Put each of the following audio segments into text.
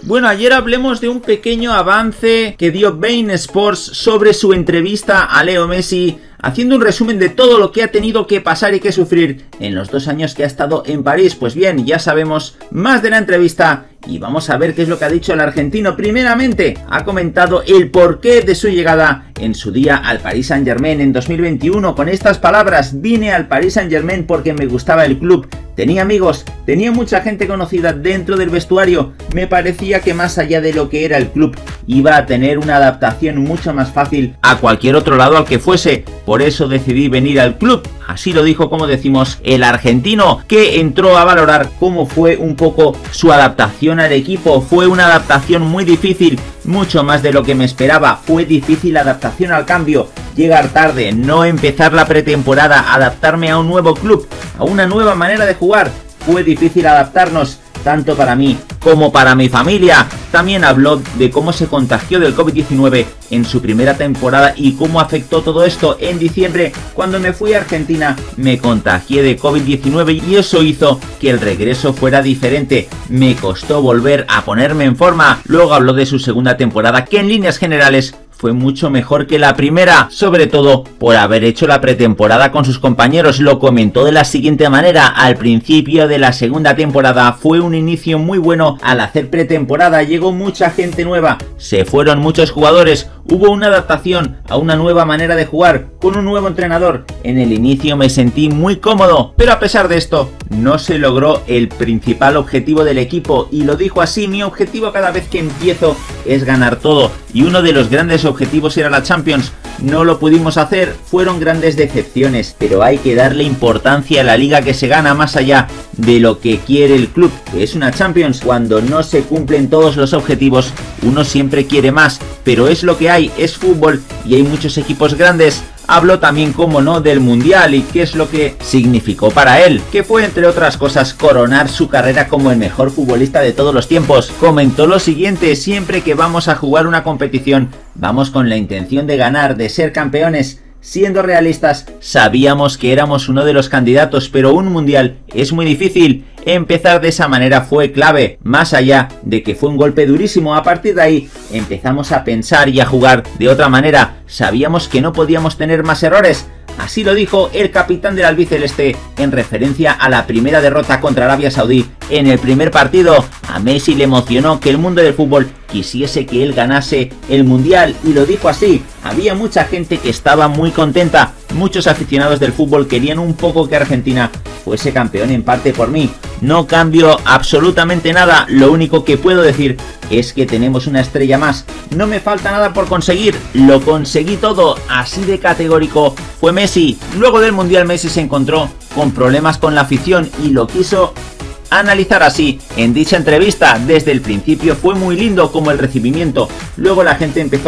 Bueno, ayer hablemos de un pequeño avance que dio Bein Sports sobre su entrevista a Leo Messi, haciendo un resumen de todo lo que ha tenido que pasar y que sufrir en los 2 años que ha estado en París. Pues bien, ya sabemos más de la entrevista y vamos a ver qué es lo que ha dicho el argentino. Primeramente, ha comentado el porqué de su llegada en su día al Paris Saint-Germain en 2021 con estas palabras: vine al Paris Saint-Germain porque me gustaba el club, tenía amigos, tenía mucha gente conocida dentro del vestuario, me parecía que más allá de lo que era el club iba a tener una adaptación mucho más fácil a cualquier otro lado al que fuese, por eso decidí venir al club. Así lo dijo, como decimos, el argentino, que entró a valorar cómo fue un poco su adaptación al equipo. Fue una adaptación muy difícil, mucho más de lo que me esperaba. Fue difícil la adaptación al cambio, llegar tarde, no empezar la pretemporada, adaptarme a un nuevo club, a una nueva manera de jugar. Fue difícil adaptarnos, tanto para mí como para mi familia. También habló de cómo se contagió del COVID-19 en su primera temporada y cómo afectó todo esto. En diciembre, cuando me fui a Argentina, me contagié de COVID-19 y eso hizo que el regreso fuera diferente. Me costó volver a ponerme en forma. Luego habló de su segunda temporada, que en líneas generales fue mucho mejor que la primera, sobre todo por haber hecho la pretemporada con sus compañeros. Lo comentó de la siguiente manera: al principio de la segunda temporada fue un inicio muy bueno al hacer pretemporada, llegó mucha gente nueva, se fueron muchos jugadores, hubo una adaptación a una nueva manera de jugar con un nuevo entrenador. En el inicio me sentí muy cómodo, pero a pesar de esto no se logró el principal objetivo del equipo, y lo dijo así: mi objetivo cada vez que empiezo es ganar todo, y uno de los grandes objetivos era la Champions. No lo pudimos hacer, fueron grandes decepciones, pero hay que darle importancia a la liga que se gana más allá de lo que quiere el club, que es una Champions. Cuando no se cumplen todos los objetivos, uno siempre quiere más, pero es lo que hay, es fútbol y hay muchos equipos grandes. Habló también, como no, del Mundial y qué es lo que significó para él, que fue, entre otras cosas, coronar su carrera como el mejor futbolista de todos los tiempos. Comentó lo siguiente: siempre que vamos a jugar una competición, vamos con la intención de ganar, de ser campeones. Siendo realistas, sabíamos que éramos uno de los candidatos, pero un mundial es muy difícil. Empezar de esa manera fue clave, más allá de que fue un golpe durísimo. A partir de ahí empezamos a pensar y a jugar de otra manera. Sabíamos que no podíamos tener más errores. Así lo dijo el capitán del albiceleste en referencia a la primera derrota contra Arabia Saudí en el primer partido. A Messi le emocionó que el mundo del fútbol quisiese que él ganase el mundial, y lo dijo así: había mucha gente que estaba muy contenta, muchos aficionados del fútbol querían un poco que Argentina fuese campeón, en parte por mí. No cambio absolutamente nada, lo único que puedo decir es que tenemos una estrella más. No me falta nada por conseguir, lo conseguí todo, así de categórico fue Messi. Luego del mundial, Messi se encontró con problemas con la afición y lo quiso analizar así en dicha entrevista: desde el principio fue muy lindo como el recibimiento, luego la gente empezó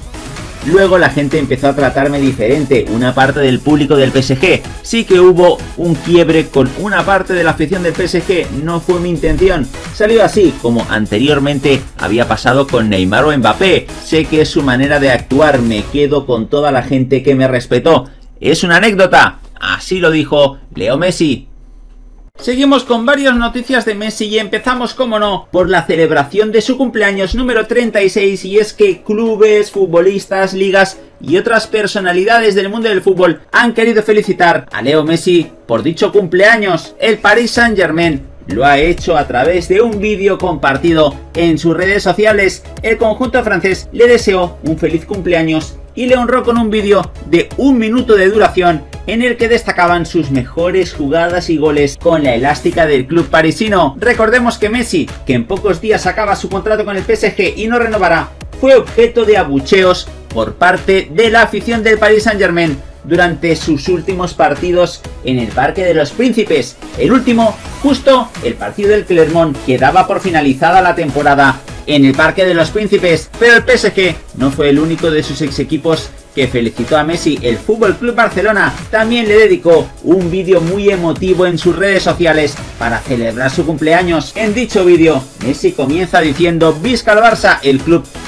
a tratarme diferente. Una parte del público del PSG, sí que hubo un quiebre con una parte de la afición del PSG, no fue mi intención, salió así, como anteriormente había pasado con Neymar o Mbappé. Sé que es su manera de actuar, me quedo con toda la gente que me respetó, es una anécdota. Así lo dijo Leo Messi. Seguimos con varias noticias de Messi y empezamos, como no, por la celebración de su cumpleaños número 36, y es que clubes, futbolistas, ligas y otras personalidades del mundo del fútbol han querido felicitar a Leo Messi por dicho cumpleaños. El Paris Saint-Germain lo ha hecho a través de un vídeo compartido en sus redes sociales. El conjunto francés le deseó un feliz cumpleaños y le honró con un vídeo de 1 minuto de duración en el que destacaban sus mejores jugadas y goles con la elástica del club parisino. Recordemos que Messi, que en pocos días acaba su contrato con el PSG y no renovará, fue objeto de abucheos por parte de la afición del Paris Saint-Germain durante sus últimos partidos en el Parque de los Príncipes. El último, justo el partido del Clermont, que daba por finalizada la temporada en el Parque de los Príncipes. Pero el PSG no fue el único de sus ex equipos que felicitó a Messi. El FC Barcelona también le dedicó un vídeo muy emotivo en sus redes sociales para celebrar su cumpleaños. En dicho vídeo, Messi comienza diciendo: "Visca el Barça, el club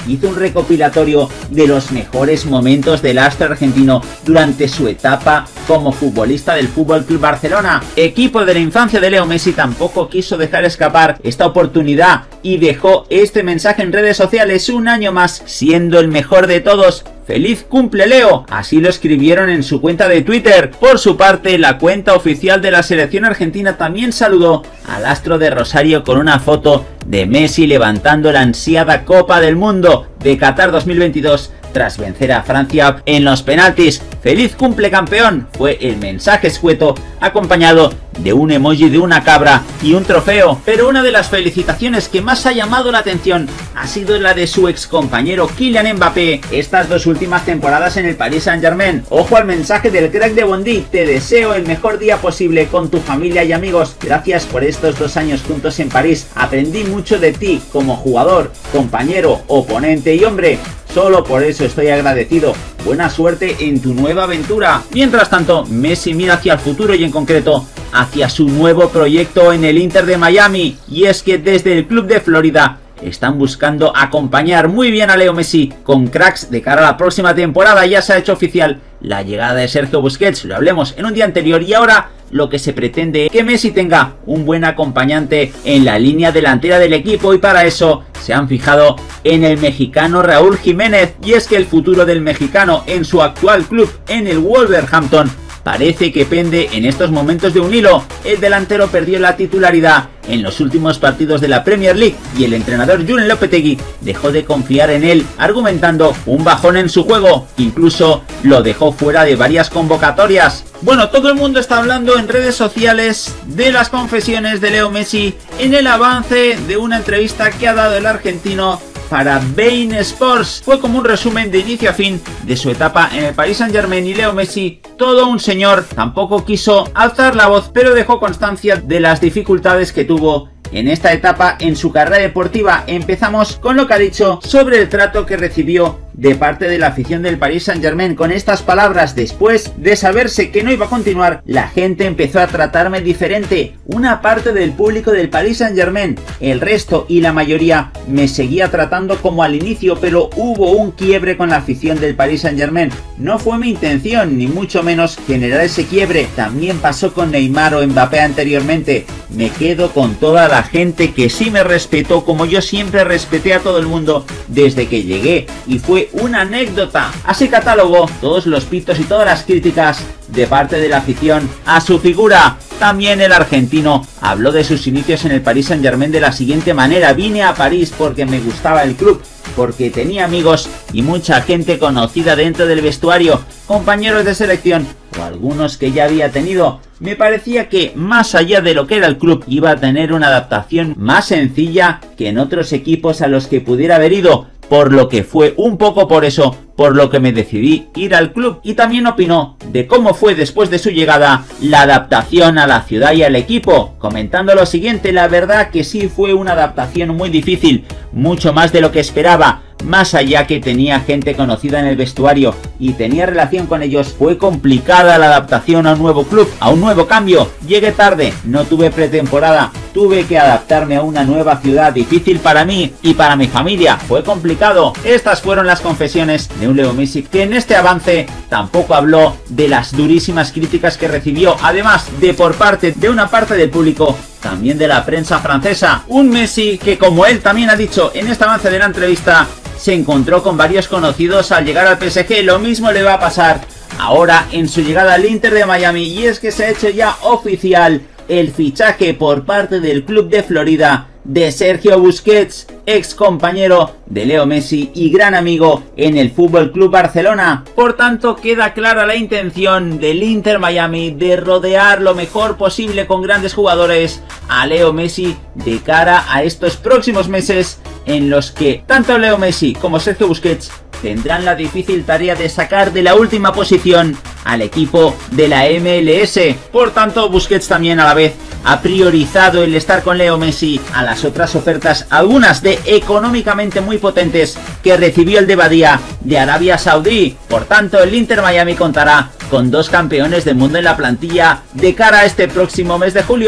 hizo un recopilatorio de los mejores momentos del astro argentino durante su etapa como futbolista del FC Barcelona. Equipo de la infancia de Leo Messi tampoco quiso dejar escapar esta oportunidad y dejó este mensaje en redes sociales: un año más siendo el mejor de todos. ¡Feliz cumple, Leo! Así lo escribieron en su cuenta de Twitter. Por su parte, la cuenta oficial de la selección argentina también saludó al astro de Rosario con una foto de Messi levantando la ansiada Copa del Mundo de Qatar 2022 tras vencer a Francia en los penaltis. ¡Feliz cumple, campeón! Fue el mensaje escueto, acompañado de un emoji de una cabra y un trofeo. Pero una de las felicitaciones que más ha llamado la atención ha sido la de su ex compañero Kylian Mbappé estas dos últimas temporadas en el Paris Saint-Germain. Ojo al mensaje del crack de Bondy: te deseo el mejor día posible con tu familia y amigos. Gracias por estos 2 años juntos en París. Aprendí mucho de ti como jugador, compañero, oponente y hombre. Solo por eso estoy agradecido. Buena suerte en tu nueva aventura. Mientras tanto, Messi mira hacia el futuro y en concreto hacia su nuevo proyecto en el Inter de Miami. Y es que desde el club de Florida están buscando acompañar muy bien a Leo Messi con cracks de cara a la próxima temporada. Ya se ha hecho oficial la llegada de Sergio Busquets, lo hablemos en un día anterior, y ahora lo que se pretende es que Messi tenga un buen acompañante en la línea delantera del equipo, y para eso se han fijado en el mexicano Raúl Jiménez. Y es que el futuro del mexicano en su actual club, en el Wolverhampton, parece que pende en estos momentos de un hilo. El delantero perdió la titularidad en los últimos partidos de la Premier League y el entrenador Julen Lopetegui dejó de confiar en él, argumentando un bajón en su juego. Incluso lo dejó fuera de varias convocatorias. Bueno, todo el mundo está hablando en redes sociales de las confesiones de Leo Messi en el avance de una entrevista que ha dado el argentino para beIN Sports. Fue como un resumen de inicio a fin de su etapa en el Paris Saint-Germain, y Leo Messi, todo un señor, tampoco quiso alzar la voz, pero dejó constancia de las dificultades que tuvo en esta etapa en su carrera deportiva. Empezamos con lo que ha dicho sobre el trato que recibió de parte de la afición del Paris Saint-Germain, con estas palabras: después de saberse que no iba a continuar, la gente empezó a tratarme diferente. Una parte del público del Paris Saint-Germain, el resto y la mayoría me seguía tratando como al inicio, pero hubo un quiebre con la afición del Paris Saint-Germain. No fue mi intención, ni mucho menos, generar ese quiebre. También pasó con Neymar o Mbappé anteriormente. Me quedo con toda la gente que sí me respetó, como yo siempre respeté a todo el mundo desde que llegué, y fue una anécdota. Así catalogó todos los pitos y todas las críticas de parte de la afición a su figura. También el argentino habló de sus inicios en el Paris Saint-Germain de la siguiente manera: vine a París porque me gustaba el club, porque tenía amigos y mucha gente conocida dentro del vestuario, compañeros de selección o algunos que ya había tenido. Me parecía que, más allá de lo que era el club, iba a tener una adaptación más sencilla que en otros equipos a los que pudiera haber ido, por lo que fue un poco por eso por lo que me decidí ir al club. Y también opinó de cómo fue después de su llegada la adaptación a la ciudad y al equipo, comentando lo siguiente: la verdad que sí fue una adaptación muy difícil, mucho más de lo que esperaba. Más allá que tenía gente conocida en el vestuario y tenía relación con ellos, fue complicada la adaptación a un nuevo club, a un nuevo cambio. Llegué tarde, no tuve pretemporada, tuve que adaptarme a una nueva ciudad, difícil para mí y para mi familia, fue complicado. Estas fueron las confesiones de un Leo Messi que en este avance tampoco habló de las durísimas críticas que recibió, además de por parte de una parte del público, también de la prensa francesa. Un Messi que, como él también ha dicho en este avance de la entrevista, se encontró con varios conocidos al llegar al PSG. Lo mismo le va a pasar ahora en su llegada al Inter de Miami, y es que se ha hecho ya oficial el fichaje por parte del club de Florida de Sergio Busquets, ex compañero de Leo Messi y gran amigo en el FC Barcelona. Por tanto, queda clara la intención del Inter Miami de rodear lo mejor posible con grandes jugadores a Leo Messi de cara a estos próximos meses, en los que tanto Leo Messi como Sergio Busquets tendrán la difícil tarea de sacar de la última posición al equipo de la MLS. Por tanto, Busquets también a la vez ha priorizado el estar con Leo Messi a las otras ofertas, algunas de económicamente muy potentes, que recibió el de Badía de Arabia Saudí. Por tanto, el Inter Miami contará con 2 campeones del mundo en la plantilla de cara a este próximo mes de julio.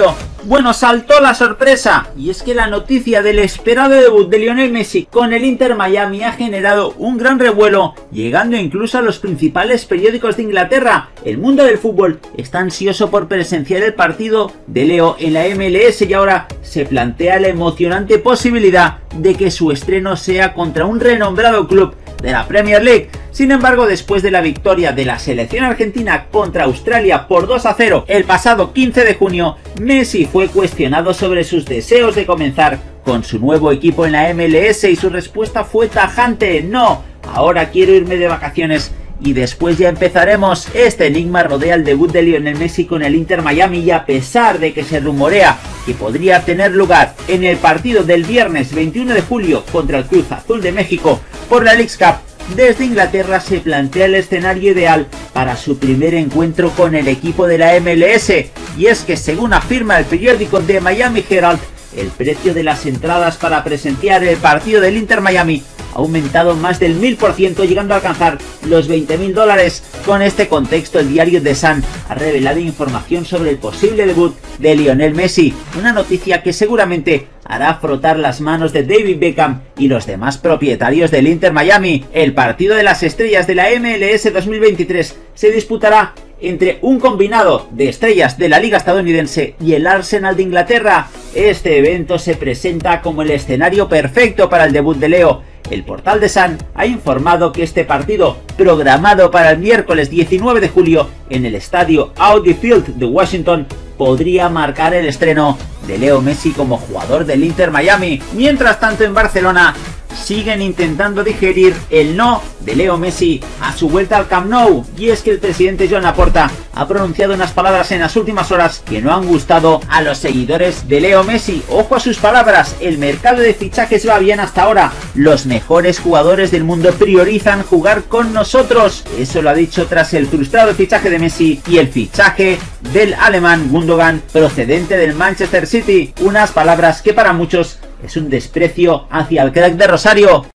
Bueno, saltó la sorpresa, y es que la noticia del esperado debut de Lionel Messi con el Inter Miami ha generado un gran revuelo, llegando incluso a los principales periódicos de Inglaterra. El mundo del fútbol está ansioso por presenciar el partido de Leo en la MLS y ahora se plantea la emocionante posibilidad de que su estreno sea contra un renombrado club de la Premier League. Sin embargo, después de la victoria de la selección argentina contra Australia por 2-0 el pasado 15 de junio, Messi fue cuestionado sobre sus deseos de comenzar con su nuevo equipo en la MLS y su respuesta fue tajante: no, ahora quiero irme de vacaciones y después ya empezaremos. Este enigma rodea el debut de Lionel Messi con el Inter Miami y a pesar de que se rumorea que podría tener lugar en el partido del viernes 21 de julio contra el Cruz Azul de México por la Leagues Cup, desde Inglaterra se plantea el escenario ideal para su primer encuentro con el equipo de la MLS, y es que según afirma el periódico The Miami Herald, el precio de las entradas para presenciar el partido del Inter Miami ha aumentado más del 1000%, llegando a alcanzar los $20.000. Con este contexto, el diario The Sun ha revelado información sobre el posible debut de Lionel Messi, una noticia que seguramente hará frotar las manos de David Beckham y los demás propietarios del Inter Miami. El partido de las estrellas de la MLS 2023 se disputará entre un combinado de estrellas de la liga estadounidense y el Arsenal de Inglaterra. Este evento se presenta como el escenario perfecto para el debut de Leo. El portal The Sun ha informado que este partido, programado para el miércoles 19 de julio en el estadio Audi Field de Washington, podría marcar el estreno de Leo Messi como jugador del Inter Miami. Mientras tanto, en Barcelona siguen intentando digerir el no de Leo Messi a su vuelta al Camp Nou, y es que el presidente Joan Laporta ha pronunciado unas palabras en las últimas horas que no han gustado a los seguidores de Leo Messi. Ojo a sus palabras: el mercado de fichajes va bien hasta ahora, los mejores jugadores del mundo priorizan jugar con nosotros. Eso lo ha dicho tras el frustrado fichaje de Messi y el fichaje del alemán Gundogan procedente del Manchester City, unas palabras que para muchos es un desprecio hacia el crack de Rosario.